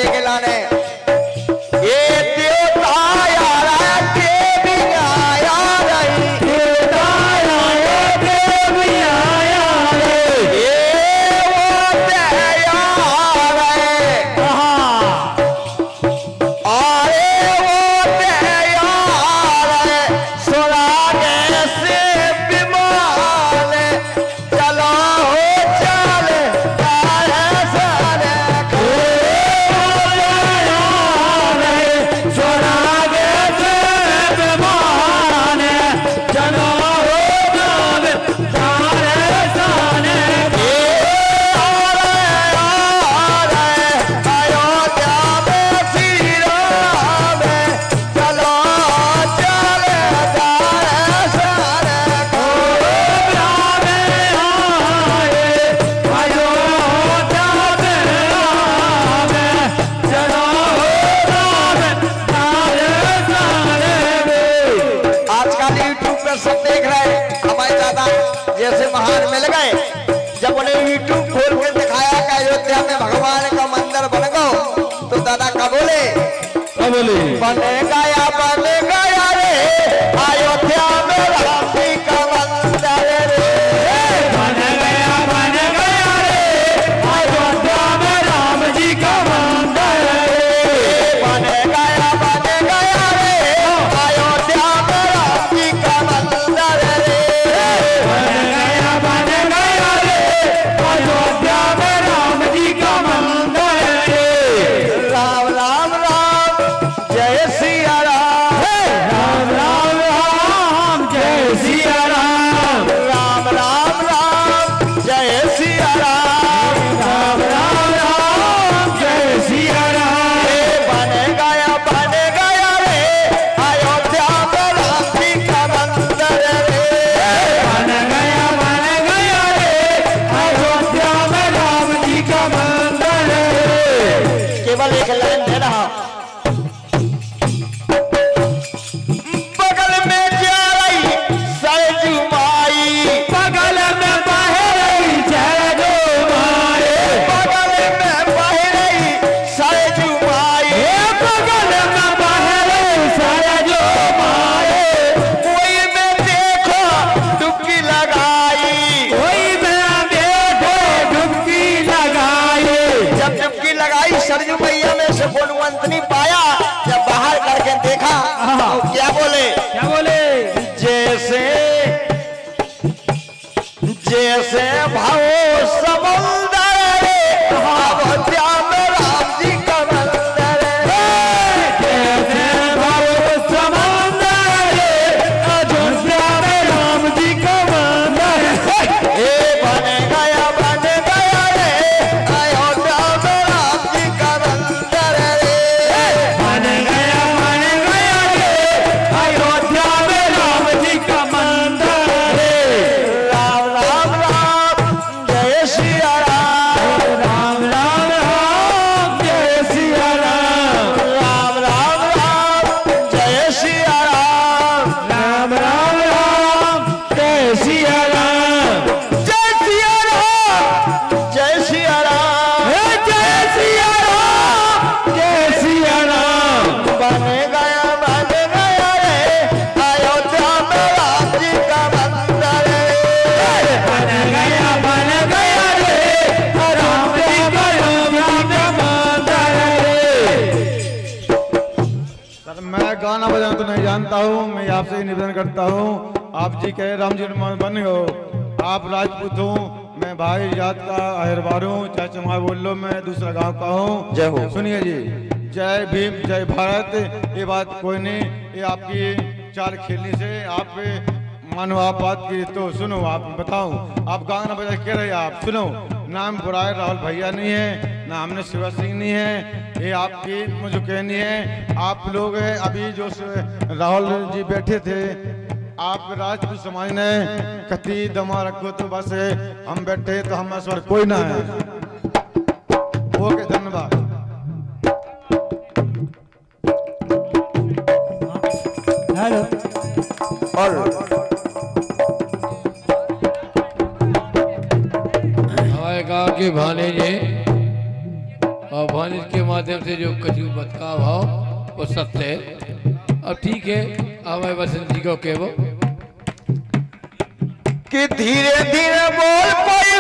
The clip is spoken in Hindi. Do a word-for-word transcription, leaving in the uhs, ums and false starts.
देवे के लाने ये देवता यार देवी आया रही देवता आया देवी आया रे ये वो यार है अरे वो यार है सोना कैसे विमान चलो चल जैसे महान मिल गए जब उन्हें यूट्यूब खोल के दिखाया कि अयोध्या में भगवान का मंदिर बन गो तो दादा का बोले बोले बन गया बन गया रे अयोध्या में राम जी का मंदिर रे बन गया बन गया रे अयोध्या में राम जी का मंदिर रे बन गया बन गया रे अयोध्या में राम जी का मंदिर रे अयोध्या में राम जी का मंदिर राम राम राम जय सिया राम राम राम राम जय सिया राम राम राम राम जय सिया राम राम राम राम जय सिया राम बन गया बन गया रे अयोध्या में राम जी का मंदिर रे बन गया बन गया रे अयोध्या में राम जी का मंदिर केवल एक लाइन दे रहा बगल में जा रही सरजू माई बगल में बह रही सरजू माई बगल में बह रही सरजू माई बगल में बह रही सरजू माई कोई में देखो डुबकी लगाई कोई में देखो डुबकी लगाई जब डुबकी लगाई सरजू मैया में से गुणवंत नहीं पाया जब बाहर करके देखा तो क्या बोले क्या बोले जैसे जैसे भाव समुंदर रे अयोध्या में राम जी का मंदिर जैसे भाव समुंदर रे अयोध्या में राम जी का मंदिर ए बन गया बन गया रे अयोध्या में राम जी का मंदिर रे बन गया बन गया रे अयोध्या में राम जी का मंदिर रे राम राम राम जय सिया राम राम राम राम जय सिया राम राम राम राम जय सिया राम राम राम राम जय सिया राम जय सिया राम जय सिया राम जय सिया राम जय सिया राम बन गया बन गया रे अयोध्या में राम जी का मंदिर रे बन गया बन गया रे राम जी का राम जी का मंदिर रे सर मैं गाना बजाना तो नहीं जानता हूँ मैं आपसे ही निवेदन करता हूँ आप जी कहे राम जी बन हो आप राजपूत हूँ मैं भाई जात का अहिरबार हूँ चाहे चमार बोल लो मैं दूसरा गांव का हूँ जय हो। सुनिए जी जय भीम जय भारत ये बात कोई नहीं ये आपकी चाल खेलने से आप मानो आप बात की तो सुनो आप बताओ आप गाना बजा कह रहे आप सुनो नाम बुराए राहुल भैया नहीं है ना हमने शिवा सिंह नहीं है ये आपकी मुझे कहनी है आप लोग अभी जो राहुल जी बैठे थे आप राजपूत समाज ने कति दमा रखो तो बस हम बैठे तो हम स्वर कोई ना है ओके धन्यवाद हेलो और हमारे गांव के भाने जी और भानिज के मालिक माध्यम से जो कछु बतकाव हो वो सत्य है। अब ठीक है, अब मैं बसंत जी को कहबो कि धीरे धीरे बोल पाई